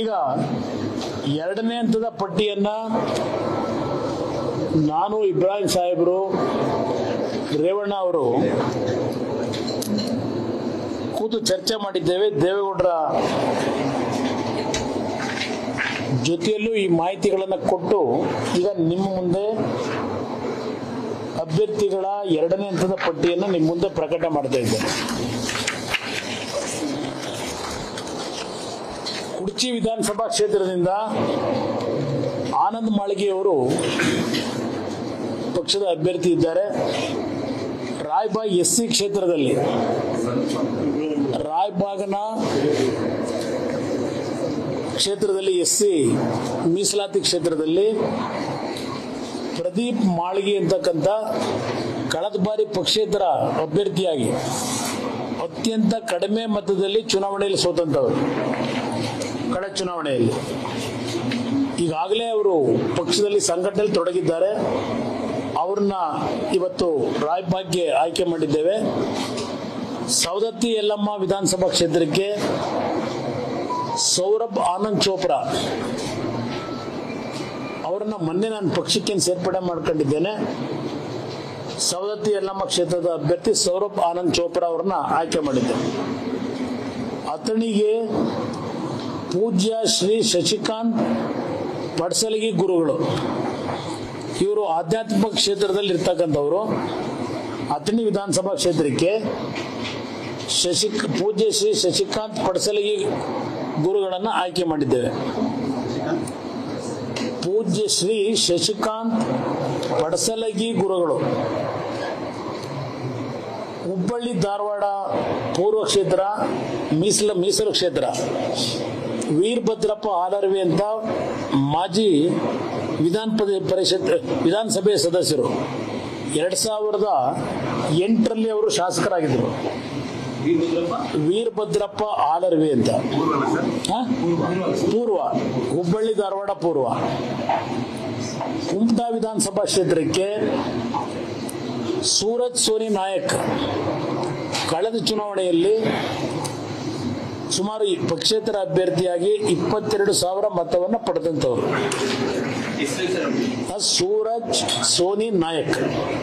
ಈಗ ಎರಡನೇ ಹಂತದ ಪಟ್ಟಿಯನ್ನ ನಾನು, ಇಬ್ರಾಹಿಂ ಸಾಹೇಬರು, ರೇವಣ್ಣ ಅವರು ಕೂತು ಚರ್ಚೆ ಮಾಡಿದ್ದೇವೆ. ದೇವೇಗೌಡರ ಜೊತೆಯಲ್ಲೂ ಈ ಮಾಹಿತಿಗಳನ್ನು ಕೊಟ್ಟು ಈಗ ನಿಮ್ಮ ಮುಂದೆ ಅಭ್ಯರ್ಥಿಗಳ ಎರಡನೇ ಹಂತದ ಪಟ್ಟಿಯನ್ನು ನಿಮ್ಮ ಮುಂದೆ ಪ್ರಕಟ ಮಾಡ್ತಾ ಇದ್ದೇನೆ. ಕುಡ್ಚಿ ವಿಧಾನಸಭಾ ಕ್ಷೇತ್ರದಿಂದ ಆನಂದ್ ಮಾಳಿಗೆಯವರು ಪಕ್ಷದ ಅಭ್ಯರ್ಥಿ ಇದ್ದಾರೆ. ರಾಯಬಾಗ್ ಎಸ್ಸಿ ಕ್ಷೇತ್ರದಲ್ಲಿ ರಾಯಬಾಗ್ನ ಕ್ಷೇತ್ರದಲ್ಲಿ ಎಸ್ಸಿ ಮೀಸಲಾತಿ ಕ್ಷೇತ್ರದಲ್ಲಿ ಪ್ರದೀಪ್ ಮಾಳಿಗೆ ಅಂತಕ್ಕಂಥ ಕಳೆದ ಬಾರಿ ಪಕ್ಷೇತರ ಅಭ್ಯರ್ಥಿಯಾಗಿ ಅತ್ಯಂತ ಕಡಿಮೆ ಮತದಲ್ಲಿ ಚುನಾವಣೆಯಲ್ಲಿ ಸೋತಂತವರು. ಕಳೆದ ಚುನಾವಣೆಯಲ್ಲಿ ಈಗಾಗಲೇ ಅವರು ಪಕ್ಷದಲ್ಲಿ ಸಂಘಟನೆಯಲ್ಲಿ ತೊಡಗಿದ್ದಾರೆ. ಅವ್ರನ್ನ ಇವತ್ತು ರಾಯಬಾಗ್ಗೆ ಆಯ್ಕೆ ಮಾಡಿದ್ದೇವೆ. ಸವದತ್ತಿ ಯಲ್ಲಮ್ಮ ವಿಧಾನಸಭಾ ಕ್ಷೇತ್ರಕ್ಕೆ ಸೌರಭ್ ಆನಂದ್ ಚೋಪ್ರಾ ಅವರನ್ನ ಮೊನ್ನೆ ನಾನು ಪಕ್ಷಕ್ಕೆ ಸೇರ್ಪಡೆ ಮಾಡ್ಕೊಂಡಿದ್ದೇನೆ. ಸವದತ್ತಿ ಯಲ್ಲಮ್ಮ ಕ್ಷೇತ್ರದ ಅಭ್ಯರ್ಥಿ ಸೌರಭ್ ಆನಂದ್ ಚೋಪ್ರಾ ಅವರನ್ನ ಆಯ್ಕೆ ಮಾಡಿದ್ದೇನೆ. ಅಥಣಿಗೆ ಪೂಜ್ಯ ಶ್ರೀ ಶಶಿಕಾಂತ್ ಪಡ್ಸಲಗಿ ಗುರುಗಳು, ಇವರು ಆಧ್ಯಾತ್ಮಿಕ ಕ್ಷೇತ್ರದಲ್ಲಿ ಇರ್ತಕ್ಕಂಥವ್ರು. ಅಥಣಿ ವಿಧಾನಸಭಾ ಕ್ಷೇತ್ರಕ್ಕೆ ಪೂಜ್ಯ ಶ್ರೀ ಶಶಿಕಾಂತ್ ಪಡ್ಸಲಗಿ ಗುರುಗಳನ್ನು ಆಯ್ಕೆ ಮಾಡಿದ್ದೇವೆ. ಪೂಜ್ಯ ಶ್ರೀ ಶಶಿಕಾಂತ್ ಪಡ್ಸಲಗಿ ಗುರುಗಳು ಹುಬ್ಬಳ್ಳಿ ಧಾರವಾಡ ಪೂರ್ವ ಕ್ಷೇತ್ರ ಮೀಸಲು ಕ್ಷೇತ್ರ. ವೀರಭದ್ರಪ್ಪ ಆಲರ್ವಿ ಅಂತ ಮಾಜಿ ವಿಧಾನಸಭೆ ಸದಸ್ಯರು. 2008ರಲ್ಲಿ ಅವರು ಶಾಸಕರಾಗಿದ್ದರು. ವೀರಭದ್ರಪ್ಪ ಆಲರ್ವಿ ಅಂತ ಪೂರ್ವ ಹುಬ್ಬಳ್ಳಿ ಧಾರವಾಡ ಪೂರ್ವ. ಕುಮಟಾ ವಿಧಾನಸಭಾ ಕ್ಷೇತ್ರಕ್ಕೆ ಸೂರಜ್ ಸೋನಿ ನಾಯಕ್ ಕಳೆದ ಚುನಾವಣೆಯಲ್ಲಿ ಸುಮಾರು ಪಕ್ಷೇತರ ಅಭ್ಯರ್ಥಿಯಾಗಿ 22,000 ಮತವನ್ನು ಪಡೆದಂತವರು. ಸೂರಜ್ ಸೋನಿ ನಾಯಕ್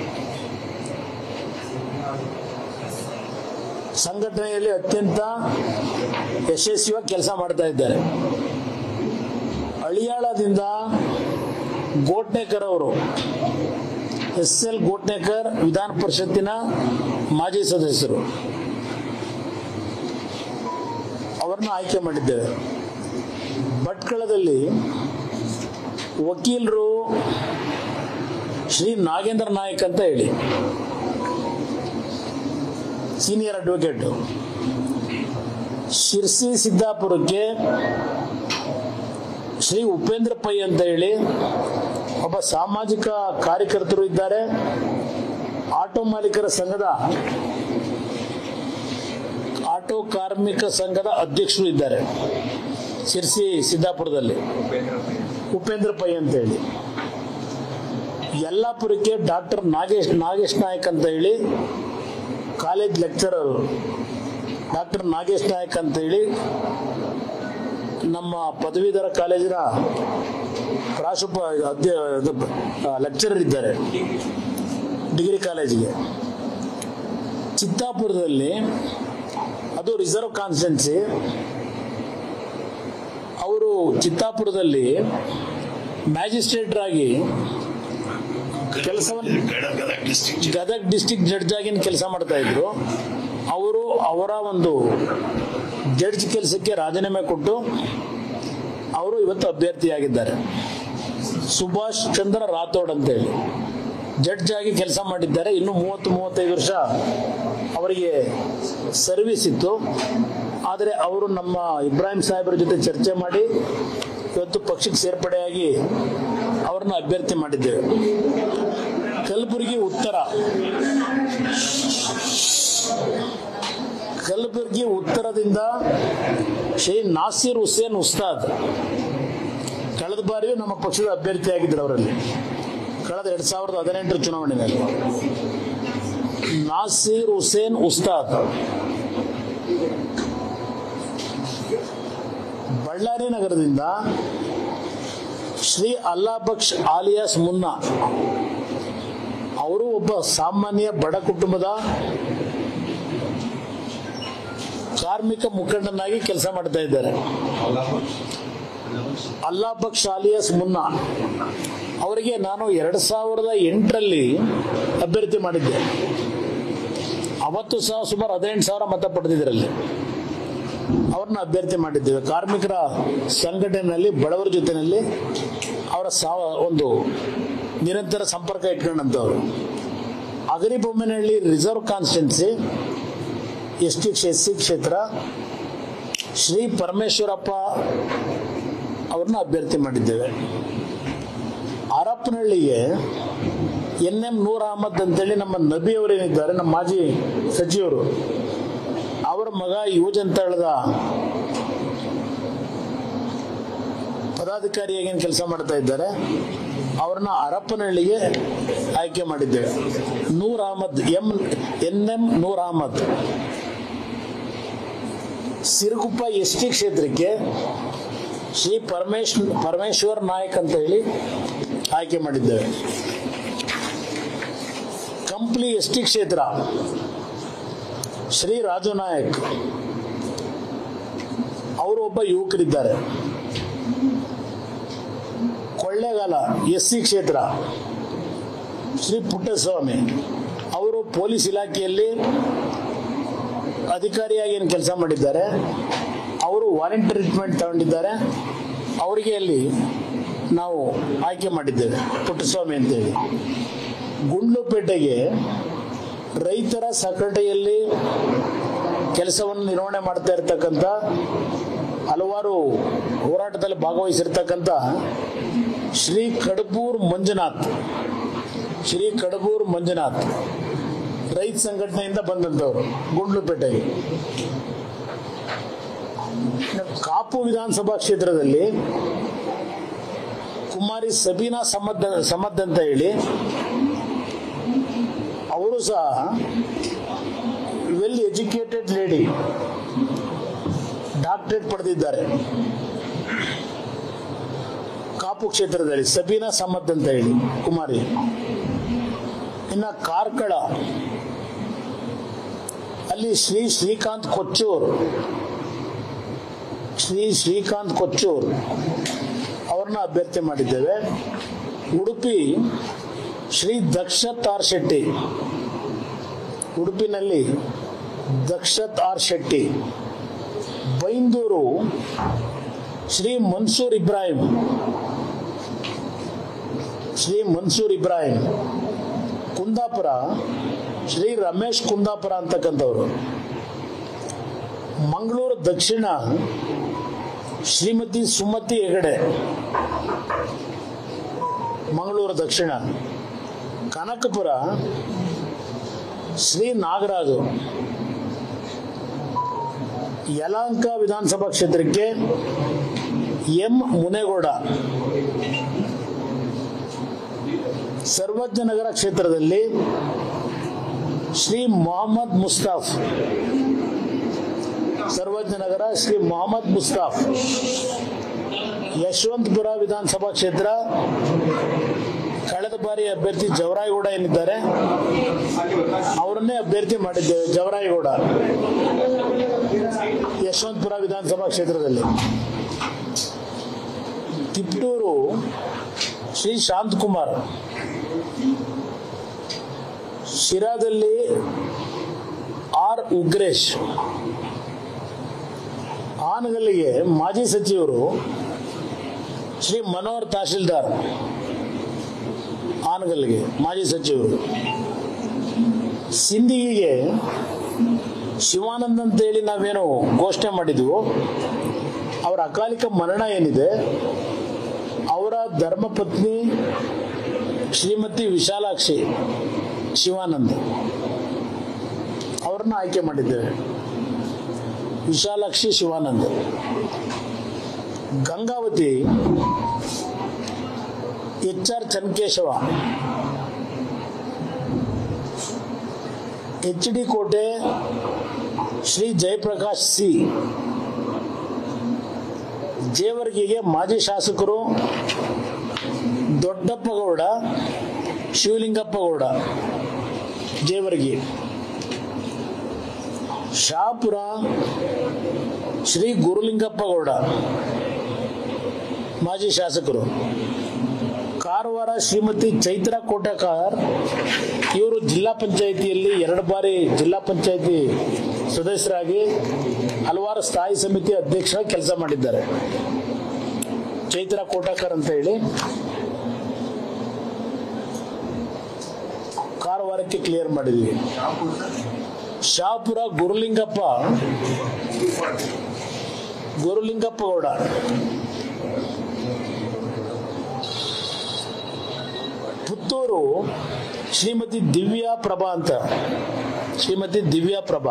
ಸಂಘಟನೆಯಲ್ಲಿ ಅತ್ಯಂತ ಯಶಸ್ವಿಯಾಗಿ ಕೆಲಸ ಮಾಡ್ತಾ ಇದ್ದಾರೆ. ಅಳಿಯಾಳದಿಂದ ಗೋಟ್ನೇಕರ್ ಅವರು, SL ಗೋಟ್ನೇಕರ್ ವಿಧಾನ ಪರಿಷತ್ತಿನ ಮಾಜಿ ಸದಸ್ಯರು, ಅವರನ್ನು ಆಯ್ಕೆ ಮಾಡಿದ್ದೇವೆ. ಭಟ್ಕಳದಲ್ಲಿ ವಕೀಲರು ಶ್ರೀ ನಾಗೇಂದ್ರ ನಾಯಕ್ ಅಂತ ಹೇಳಿ ಸೀನಿಯರ್ ಅಡ್ವೊಕೇಟ್. ಶಿರ್ಸಿ ಸಿದ್ದಾಪುರಕ್ಕೆ ಶ್ರೀ ಉಪೇಂದ್ರ ಪೈ ಅಂತ ಹೇಳಿ ಒಬ್ಬ ಸಾಮಾಜಿಕ ಕಾರ್ಯಕರ್ತರು ಇದ್ದಾರೆ. ಆಟೋ ಮಾಲೀಕರ ಸಂಘದ ಆಟೋ ಕಾರ್ಮಿಕ ಸಂಘದ ಅಧ್ಯಕ್ಷರು ಇದ್ದಾರೆ ಶಿರ್ಸಿ ಸಿದ್ದಾಪುರದಲ್ಲಿ, ಉಪೇಂದ್ರ ಪೈ ಅಂತ ಹೇಳಿ. ಯಲ್ಲಾಪುರಕ್ಕೆ ಡಾಕ್ಟರ್ ನಾಗೇಶ್ ನಾಯಕ್ ಅಂತ ಹೇಳಿ college lecturer doctor Nagesh Nayak ಅಂತ ಹೇಳಿ ನಮ್ಮ ಪದವೀಧರ ಕಾಲೇಜಿನ ಲೆಕ್ಚರರ್ ಇದ್ದಾರೆ ಡಿಗ್ರಿ ಕಾಲೇಜಿಗೆ. ಚಿತ್ತಾಪುರದಲ್ಲಿ ಅದು ರಿಸರ್ವ್ ಕಾನ್ಸ್ಟಿಟ್ಯೂನ್ಸಿ. ಅವರು ಚಿತ್ತಾಪುರದಲ್ಲಿ ಮ್ಯಾಜಿಸ್ಟ್ರೇಟರ್ ಆಗಿ ಕೆಲಸವನ್ನು ಗದಗ ಡಿಸ್ಟಿಕ್ ಜಡ್ಜ್ ಆಗಿ ಕೆಲಸ ಮಾಡ್ತಾ ಇದ್ರು. ಅವರು ಅವರ ಒಂದು ಜಡ್ಜ್ ಕೆಲಸಕ್ಕೆ ರಾಜೀನಾಮೆ ಕೊಟ್ಟು ಅವರು ಇವತ್ತು ಅಭ್ಯರ್ಥಿಯಾಗಿದ್ದಾರೆ. ಸುಭಾಷ್ ಚಂದ್ರ ರಾಥೋಡ್ ಅಂತೇಳಿ ಜಡ್ಜ್ ಆಗಿ ಕೆಲಸ ಮಾಡಿದ್ದಾರೆ. ಇನ್ನು 30-35 ವರ್ಷ ಅವರಿಗೆ ಸರ್ವಿಸ್ ಇತ್ತು. ಆದರೆ ಅವರು ನಮ್ಮ ಇಬ್ರಾಹಿಂ ಸಾಹೇಬರ ಜೊತೆ ಚರ್ಚೆ ಮಾಡಿ ಇವತ್ತು ಪಕ್ಷಕ್ಕೆ ಸೇರ್ಪಡೆಯಾಗಿ ಅವರನ್ನು ಅಭ್ಯರ್ಥಿ ಮಾಡಿದ್ದೇವೆ. ಕಲಬುರಗಿ ಉತ್ತರದಿಂದ ಶ್ರೀ ನಾಸಿರ್ ಹುಸೇನ್ ಉಸ್ತಾದ್ ಕಳೆದ ಬಾರಿಯೂ ನಮ್ಮ ಪಕ್ಷದ ಅಭ್ಯರ್ಥಿಯಾಗಿದ್ದರು. ಅವರಲ್ಲಿ ಕಳೆದ 2018 ಚುನಾವಣೆಯಲ್ಲಿ ನಾಸಿರ್ ಹುಸೇನ್ ಉಸ್ತಾದ್ ಬಳ್ಳಾರಿ ನಗರದಿಂದ ಶ್ರೀ ಅಲ್ಲಾಬಕ್ಷ್ ಆಲಿಯಾಸ್ ಮುನ್ನಾ ಅವರು ಒಬ್ಬ ಸಾಮಾನ್ಯ ಬಡ ಕುಟುಂಬದ ಕಾರ್ಮಿಕ ಮುಖಂಡನಾಗಿ ಕೆಲಸ ಮಾಡ್ತಾ ಇದ್ದಾರೆ. ಅಲ್ಲಾಬಕ್ಷ್ ಆಲಿಯಾಸ್ ಮುನ್ನಾ ಅವರಿಗೆ ನಾನು 2008ರಲ್ಲಿ ಅಭ್ಯರ್ಥಿ ಮಾಡಿದ್ದೆ. ಅವತ್ತು ಸಹ ಸುಮಾರು 18,000 ಮತ ಪಡೆದಿದ್ದರಲ್ಲಿ ಅವ್ರನ್ನ ಅಭ್ಯರ್ಥಿ ಮಾಡಿದ್ದೇವೆ. ಕಾರ್ಮಿಕರ ಸಂಘಟನೆಯಲ್ಲಿ ಬಡವರ ಜೊತೆಯಲ್ಲಿ ಅವರ ಒಂದು ನಿರಂತರ ಸಂಪರ್ಕ ಇಟ್ಕೊಂಡಂಥವ್ರು. ಅಗರಿಬೊಮ್ಮನಹಳ್ಳಿ ರಿಸರ್ವ್ ಕಾನ್ಸ್ಟಿಟ್ಯೂನ್ಸಿ ಎಸ್ಸಿ ಕ್ಷೇತ್ರ ಶ್ರೀ ಪರಮೇಶ್ವರಪ್ಪ ಅವ್ರನ್ನ ಅಭ್ಯರ್ಥಿ ಮಾಡಿದ್ದೇವೆ. ಹರಪನಹಳ್ಳಿಗೆ NM ನೂರ್ ಅಹಮದ್ ಅಂತೇಳಿ ನಮ್ಮ ನಬಿ ಅವರೇನಿದ್ದಾರೆ, ನಮ್ಮ ಮಾಜಿ ಸಚಿವರು, ಅವರ ಮಗ ಯುವಜನತಾಳದ ಪದಾಧಿಕಾರಿಯಾಗಿ ಕೆಲಸ ಮಾಡ್ತಾ ಇದ್ದಾರೆ. ಅವ್ರನ್ನ ಹರಪನಹಳ್ಳಿಗೆ ಆಯ್ಕೆ ಮಾಡಿದ್ದೇವೆ. ನೂರ್ ಅಹಮದ್ NM ನೂರ್ ಅಹಮದ್. ಸಿರುಗುಪ್ಪ ST ಕ್ಷೇತ್ರಕ್ಕೆ ಶ್ರೀ ಪರಮೇಶ್ವರ್ ನಾಯಕ್ ಅಂತ ಹೇಳಿ ಆಯ್ಕೆ ಮಾಡಿದ್ದೇವೆ. ಕಂಪ್ಲಿ ST ಕ್ಷೇತ್ರ ಶ್ರೀ ರಾಜು ನಾಯಕ್ ಅವರು ಒಬ್ಬ ಯುವಕರಿದ್ದಾರೆ. ಕೊಳ್ಳೇಗಾಲ SC ಕ್ಷೇತ್ರ ಶ್ರೀ ಪುಟ್ಟಸ್ವಾಮಿ ಅವರು ಪೊಲೀಸ್ ಇಲಾಖೆಯಲ್ಲಿ ಅಧಿಕಾರಿಯಾಗಿ ಏನು ಕೆಲಸ ಮಾಡಿದ್ದಾರೆ. ಅವರು ವಾರಂಟ್ ಟ್ರೀಟ್ಮೆಂಟ್ ತಗೊಂಡಿದ್ದಾರೆ. ಅವರಿಗೆ ಅಲ್ಲಿ ನಾವು ಆಯ್ಕೆ ಮಾಡಿದ್ದೇವೆ, ಪುಟ್ಟಸ್ವಾಮಿ ಅಂತೇಳಿ. ಗುಂಡ್ಲುಪೇಟೆಗೆ ರೈತರ ಸಂಘಟನೆಯಲ್ಲಿ ಕೆಲಸವನ್ನು ನಿರ್ವಹಣೆ ಮಾಡ್ತಾ ಇರ್ತಕ್ಕಂಥ, ಹಲವಾರು ಹೋರಾಟದಲ್ಲಿ ಭಾಗವಹಿಸಿರ್ತಕ್ಕಂಥ ಶ್ರೀ ಕಡಬೂರ್ ಮಂಜುನಾಥ್ ರೈತ ಸಂಘಟನೆಯಿಂದ ಬಂದಂಥವ್ರು ಗುಂಡ್ಲುಪೇಟೆಗೆ. ಕಾಪು ವಿಧಾನಸಭಾ ಕ್ಷೇತ್ರದಲ್ಲಿ ಕುಮಾರಿ ಸಬೀನಾ ಸಮದ್ ಅಂತ ಹೇಳಿ ಅವರು ಸಹ ವೆಲ್ ಎಜುಕೇಟೆಡ್ ಲೇಡಿ, ಡಾಕ್ಟರೇಟ್ ಪಡೆದಿದ್ದಾರೆ. ಕಾಪು ಕ್ಷೇತ್ರದಲ್ಲಿ ಸಬೀನಾ ಸಮದ್ ಅಂತ ಹೇಳಿ ಕುಮಾರಿ. ಇನ್ನ ಕಾರ್ಕಳ ಅಲ್ಲಿ ಶ್ರೀ ಶ್ರೀಕಾಂತ್ ಕೊಚ್ಚೂರ್ ಅವ್ರನ್ನ ಅಭ್ಯರ್ಥಿ ಮಾಡಿದ್ದೇವೆ. ಉಡುಪಿ ಶ್ರೀ ದಕ್ಷತ್ ಆರ್ ಶೆಟ್ಟಿ, ಉಡುಪಿನಲ್ಲಿ ದಕ್ಷತ್ ಆರ್ ಶೆಟ್ಟಿ. ಬೈಂದೂರು ಶ್ರೀ ಮನ್ಸೂರ್ ಇಬ್ರಾಹಿಂ. ಕುಂದಾಪುರ ಶ್ರೀ ರಮೇಶ್ ಕುಂದಾಪುರ ಅಂತಕ್ಕಂಥವ್ರು. ಮಂಗಳೂರು ದಕ್ಷಿಣ ಶ್ರೀಮತಿ ಸುಮತಿ ಹೆಗಡೆ, ಮಂಗಳೂರು ದಕ್ಷಿಣ. ಕನಕಪುರ ಶ್ರೀ ನಾಗರಾಜು. ಯಲಹಂಕ ವಿಧಾನಸಭಾ ಕ್ಷೇತ್ರಕ್ಕೆ M ಮುನೇಗೌಡ. ಸರ್ವಜ್ಞನಗರ ಕ್ಷೇತ್ರದಲ್ಲಿ ಶ್ರೀ ಮೊಹಮ್ಮದ್ ಮುಸ್ತಾಫ್, ಸರ್ವಜ್ಞನಗರ ಶ್ರೀ ಮೊಹಮ್ಮದ್ ಮುಸ್ತಾಫ್. ಯಶವಂತಪುರ ವಿಧಾನಸಭಾ ಕ್ಷೇತ್ರ ಕಳೆದ ಬಾರಿ ಅಭ್ಯರ್ಥಿ ಜವರಾಯಗೌಡ ಏನಿದ್ದಾರೆ ಅವರನ್ನೇ ಅಭ್ಯರ್ಥಿ ಮಾಡಿದ್ದೇವೆ. ಜವರಾಯಗೌಡ ಯಶವಂತಪುರ ವಿಧಾನಸಭಾ ಕ್ಷೇತ್ರದಲ್ಲಿ. ತಿಪ್ಟೂರು ಶ್ರೀ ಶಾಂತಕುಮಾರ್. ಶಿರಾದಲ್ಲಿ R ಉಗ್ರೇಶ್. ಆನಗಲ್ಲಿಗೆ ಮಾಜಿ ಸಚಿವರು ಶ್ರೀ ಮನೋಹರ್ ತಹಶೀಲ್ದಾರ್, ಆನಗಲ್ಲಿಗೆ ಮಾಜಿ ಸಚಿವರು. ಸಿಂದಗಿಗೆ ಶಿವಾನಂದ್ ಅಂತೇಳಿ ನಾವೇನು ಘೋಷಣೆ ಮಾಡಿದ್ವು, ಅವರ ಅಕಾಲಿಕ ಮರಣ ಏನಿದೆ, ಅವರ ಧರ್ಮಪತ್ನಿ ಶ್ರೀಮತಿ ವಿಶಾಲಾಕ್ಷಿ ಶಿವಾನಂದ್ ಅವ್ರನ್ನ ಆಯ್ಕೆ ಮಾಡಿದ್ದೇವೆ. ವಿಶಾಲಾಕ್ಷಿ ಶಿವಾನಂದ್. ಗಂಗಾವತಿ HR ಚನ್ಕೇಶವ. HD ಕೋಟೆ ಶ್ರೀ ಜಯಪ್ರಕಾಶ್ C. ಜೇವರ್ಗಿಗೆ ಮಾಜಿ ಶಾಸಕರು ದೊಡ್ಡಪ್ಪಗೌಡ, ಶಿವಲಿಂಗಪ್ಪಗೌಡ ಜೇವರ್ಗಿ. ಶಾಪುರ ಶ್ರೀ ಗುರುಲಿಂಗಪ್ಪಗೌಡ ಮಾಜಿ ಶಾಸಕರು. ಕಾರವಾರ ಶ್ರೀಮತಿ ಚೈತ್ರ ಕೋಟಕಾರ್, ಇವರು ಜಿಲ್ಲಾ ಪಂಚಾಯಿತಿಯಲ್ಲಿ 2 ಬಾರಿ ಜಿಲ್ಲಾ ಪಂಚಾಯಿತಿ ಸದಸ್ಯರಾಗಿ ಹಲವಾರು ಸ್ಥಾಯಿ ಸಮಿತಿ ಅಧ್ಯಕ್ಷರಾಗಿ ಕೆಲಸ ಮಾಡಿದ್ದಾರೆ. ಚೈತ್ರ ಕೋಟಕಾರ್ ಅಂತ ಹೇಳಿ ಕಾರವಾರಕ್ಕೆ ಕ್ಲಿಯರ್ ಮಾಡಿದ್ವಿ. ಶಾಪುರ ಗುರುಲಿಂಗಪ್ಪಗೌಡ, ಪುತ್ತೂರು ಶ್ರೀಮತಿ ದಿವ್ಯಾ ಪ್ರಭಾ ಅಂತ, ಶ್ರೀಮತಿ ದಿವ್ಯಾ ಪ್ರಭಾ.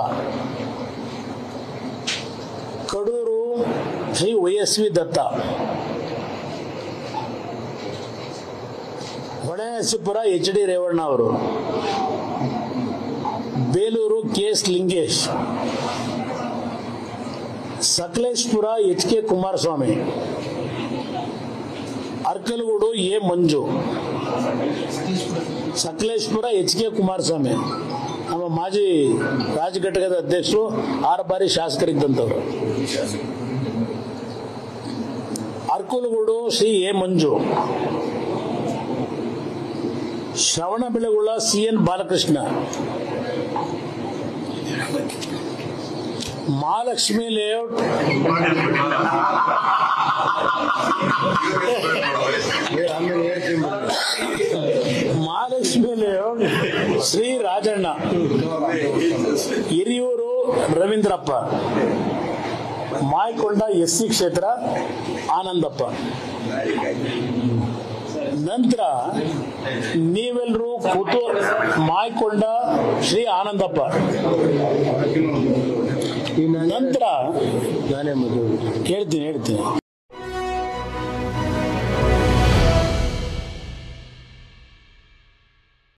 ಕಡೂರು ಶ್ರೀ ವೈಎಸ್ವಿ ದತ್ತ. ಹೊಳೆನರಸೀಪುರ HD ರೇವಣ್ಣ ಅವರು. Belur KS Lingesh. Sakleshpur HK Kumaraswamy. Arkalgud A Manju. Sakleshpur HK Kumaraswamy ನಮ್ಮ ಮಾಜಿ ರಾಜ್ಯ ಘಟಕದ ಅಧ್ಯಕ್ಷರು, 6 ಬಾರಿ ಶಾಸಕರಿದ್ದಂಥವ್ರು. Arkalgud Shri A Manju. Shravanabelagola CN Balakrishna. Mahalakshmi layout Shri Rajanna. Hiriyur Ravindrappa. Mayakonda SC ಕ್ಷೇತ್ರ ಆನಂದಪ್ಪ. ನಂತರ ನೀವೆಲ್ಲರೂ ಮಾಯಕೊಂಡ ಶ್ರೀ ಆನಂದಪ್ಪ. ನಂತರ ಹೇಳ್ತೀನಿ